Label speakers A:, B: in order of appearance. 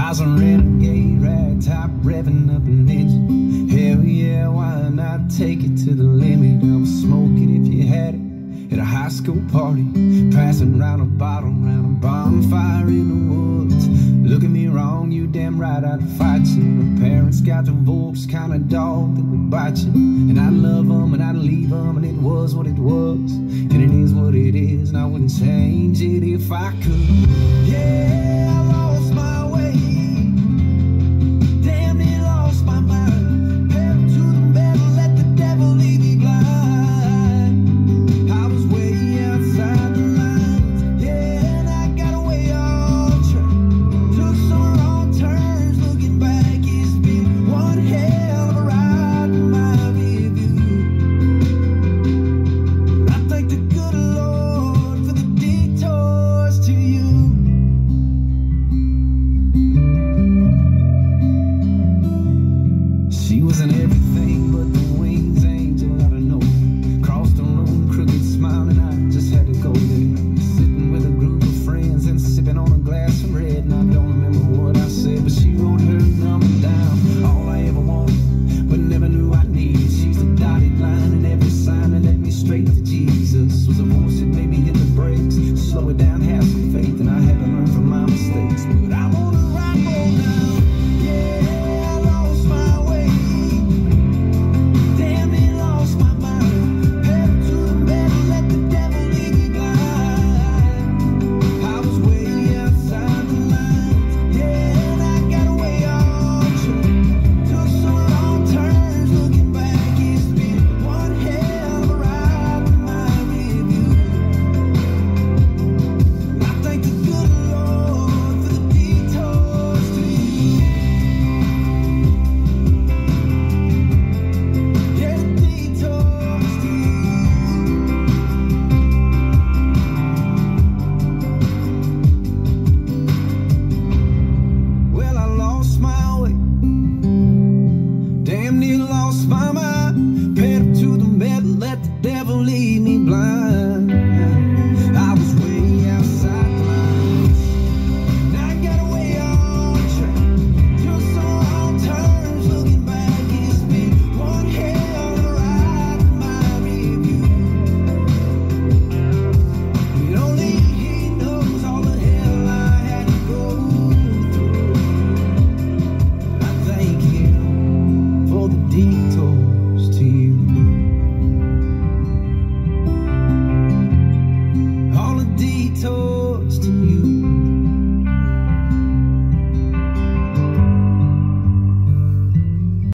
A: was a renegade, ragtop, revving up an engine. Hell yeah, why not take it to the limit? I was smoking if you had it at a high school party, passing round a bottle, round a bonfire in the woods. Look at me wrong, you damn right I'd fight you. My parents got divorced, kind of dog that would bite you. And I'd love them and I'd leave them, and it was what it was, and it is what it is, and I wouldn't change it if I could. Yeah,